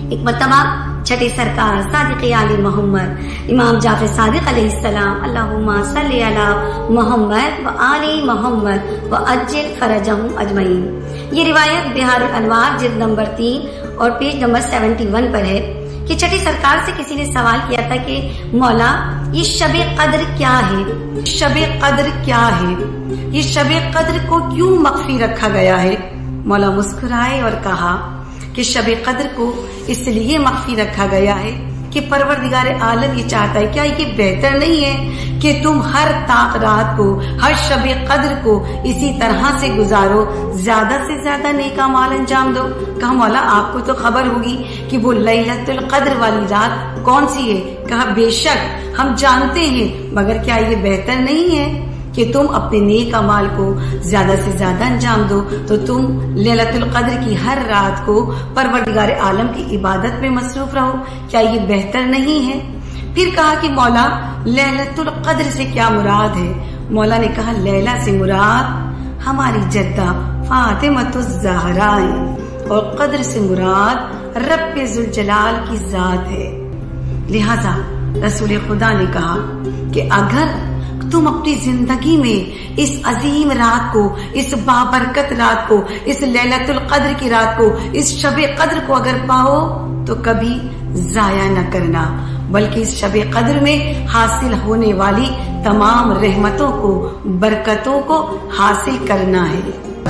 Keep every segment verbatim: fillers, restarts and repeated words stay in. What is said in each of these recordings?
ایک مرتبہ چھٹے سرکار صادق علی محمد امام جعفر صادق علیہ السلام اللہم صلی علی محمد و آل محمد و عجل فرجہم اجمعین، یہ روایت بہار الانوار جلد نمبر تین اور پیج نمبر سیونٹی ون پر ہے کہ چھٹی سرکار سے کسی نے سوال کیا تھا کہ مولا یہ شب قدر کیا ہے، شب قدر کیا ہے، یہ شب قدر کو کیوں مخفی رکھا گیا ہے؟ مولا مسکرائے اور کہا کہ شب قدر کو اس لیے مخفی رکھا گیا ہے کہ پروردگار عالم یہ چاہتا ہے، کیا یہ بہتر نہیں ہے کہ تم ہر طاق رات کو، ہر شب قدر کو اسی طرح سے گزارو، زیادہ سے زیادہ نیک اعمال انجام دو؟ کہا مولا آپ کو تو خبر ہوگی کہ وہ لیلۃ القدر والی رات کون سی ہے؟ کہا بے شک ہم جانتے ہیں، مگر کیا یہ بہتر نہیں ہے کہ تم اپنے نیک اعمال کو زیادہ سے زیادہ انجام دو؟ تو تم لیلۃ القدر کی ہر رات کو پروردگار عالم کی عبادت میں مصروف رہو، کیا یہ بہتر نہیں ہے؟ پھر کہا کہ مولا لیلۃ القدر سے کیا مراد ہے؟ مولا نے کہا لیلہ سے مراد ہماری جدہ فاطمۃ الزہرا ہے، اور قدر سے مراد رب ذوالجلال کی ذات ہے۔ لہذا رسول خدا نے کہا کہ اگر تم اپنی زندگی میں اس عظیم رات کو، اس بابرکت رات کو، اس لیلۃ القدر کی رات کو، اس شب قدر کو اگر پاؤ تو کبھی ضائع نہ کرنا، بلکہ اس شب قدر میں حاصل ہونے والی تمام رحمتوں کو، برکتوں کو حاصل کرنا ہے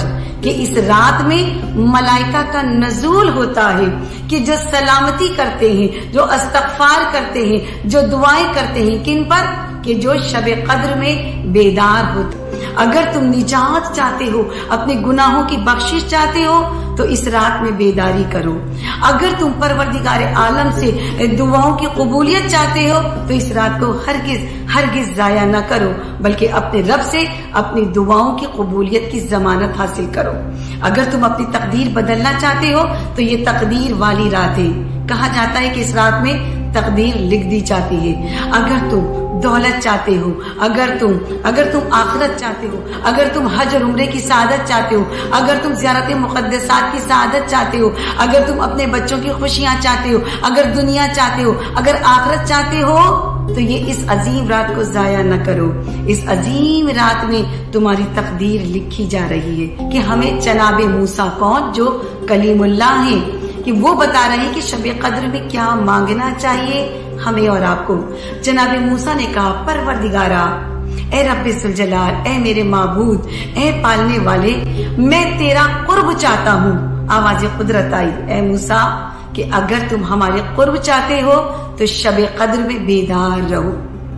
کہ اس رات میں ملائکہ کا نزول ہوتا ہے کہ جو سلامتی کرتے ہیں، جو استغفار کرتے ہیں، جو دعائیں کرتے ہیں، کن پر؟ کہ جو شب قدر میں بیدار ہوتے۔ اگر تم نجات چاہتے ہو، اپنے گناہوں کی بخشش چاہتے ہو تو اس رات میں بیداری کرو۔ اگر تم پروردگار عالم سے دعاؤں کی قبولیت چاہتے ہو تو اس رات کو ہرگز ہرگز ضائع نہ کرو، بلکہ اپنے رب سے اپنی دعاؤں کی قبولیت کی ضمانت حاصل کرو۔ اگر تم اپنی تقدیر بدلنا چاہتے ہو تو یہ تقدیر والی رات ہے۔ کہا جاتا ہے کہ اس رات میں تقدیر لکھ دی جاتی ہے۔ اگر تم دولت چاہتے ہو، اگر تم اگر تم آخرت چاہتے ہو، اگر تم حج اور عمرے کی سعادت چاہتے ہو، اگر تم زیارت مقدسات کی سعادت چاہتے ہو، اگر تم اپنے بچوں کی خوشیاں چاہتے ہو، اگر دنیا چاہتے ہو، اگر آخرت چاہتے ہو تو یہ اس عظیم رات کو ضائع نہ کرو۔ اس عظیم رات میں تمہاری تقدیر لکھی جا رہی ہے کہ ہمیں جناب موسیٰ کون، جو کلیم اللہ ہیں، کہ وہ بتا رہے ہیں کہ شب قدر میں کیا مانگنا چاہیے ہمیں اور آپ کو۔ جناب موسیٰ نے کہا پروردگارا، اے رب ذوالجلال، اے میرے معبود، اے پالنے والے، میں تیرا قرب چاہتا ہوں۔ آواز قدرت آئی، اے موسیٰ کہ اگر تم ہمارے قرب چاہتے ہو تو شب قدر میں بیدار رہو،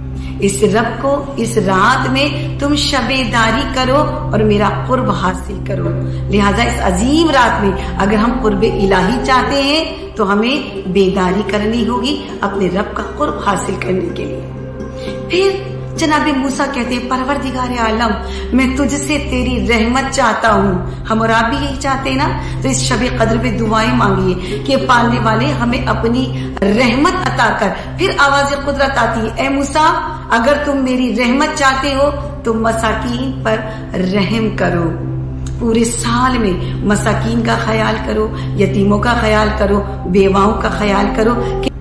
اس رب کو اس رات میں تم شبیداری کرو اور میرا قرب حاصل کرو۔ لہذا اس عظیم رات میں اگر ہم قرب الہی چاہتے ہیں تو ہمیں بیداری کرنی ہوگی اپنے رب کا قرب حاصل کرنے کے لیے۔ پھر جناب موسیٰ کہتے ہیں پروردگار عالم، میں تجھ سے تیری رحمت چاہتا ہوں۔ ہم اور آپ بھی یہی چاہتے ہیں نا؟ تو اس شب قدر میں دعائیں مانگیے کہ پالنے والے ہمیں اپنی رحمت عطا کر۔ پھر آواز قدرت آتی ہے، اے موسیٰ اگر تم میری رحمت چاہتے ہو تو مساکین پر رحم کرو، پورے سال میں مساکین کا خیال کرو، یتیموں کا خیال کرو، بیواؤں کا خیال کرو۔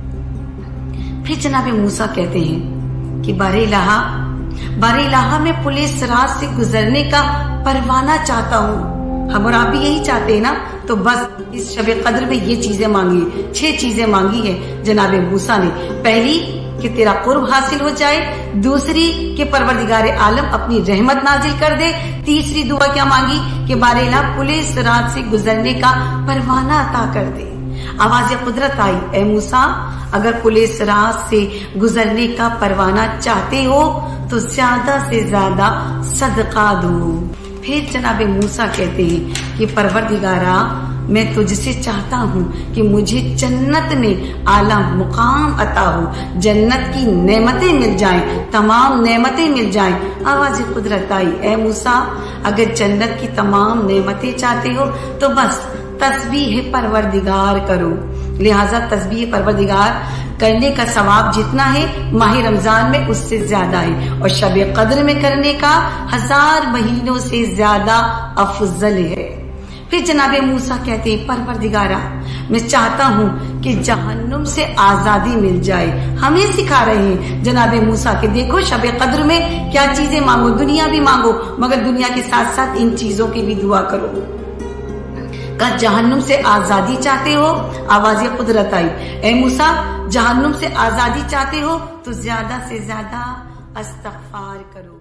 پھر جناب موسیٰ کہتے ہیں کہ بار الہ بار الہ میں پولیس رات سے گزرنے کا پروانہ چاہتا ہوں۔ ہم اور آپ بھی یہی چاہتے ہیں نا؟ تو بس اس شب قدر میں یہ چیزیں مانگی، چھ چیزیں مانگی ہیں جناب موسیٰ نے۔ پہلی کہ تیرا قرب حاصل ہو جائے، دوسری کہ پروردگار عالم اپنی رحمت نازل کر دے، تیسری دعا کیا مانگی کہ بار الہ پولیس رات سے گزرنے کا پروانہ عطا کر دے۔ آواز قدرت آئی، اے موسیٰ اگر پولیس رات سے گزرنے کا پروانہ چاہتے ہو تو زیادہ سے زیادہ صدقہ دو۔ پھر جناب موسیٰ کہتے ہیں کہ پروردگارا، میں تجھ سے چاہتا ہوں کہ مجھے جنت میں اعلیٰ مقام عطا ہو، جنت کی نعمتیں مل جائیں، تمام نعمتیں مل جائیں۔ آواز قدرت آئی، اے موسیٰ اگر جنت کی تمام نعمتیں چاہتے ہو تو بس تسبیح پروردگار کرو۔ لہذا تسبیح پروردگار کرنے کا ثواب جتنا ہے ماہ رمضان میں اس سے زیادہ ہے، اور شب قدر میں کرنے کا ہزار مہینوں سے زیادہ افضل ہے۔ پھر جناب موسیٰ کہتے ہیں پروردگارا میں چاہتا ہوں کہ جہنم سے آزادی مل جائے. ہمیں سکھا رہے ہیں جناب موسیٰ کہ دیکھو شب قدر میں کیا چیزیں مانگو، دنیا بھی مانگو مگر دنیا کے ساتھ ساتھ ان چیزوں کی بھی دعا کرو. کہ جہنم سے آزادی چاہتے ہو؟ آواز قدرت آئی، اے موسیٰ جہنم سے آزادی چاہتے ہو تو زیادہ سے زیادہ استغفار کرو.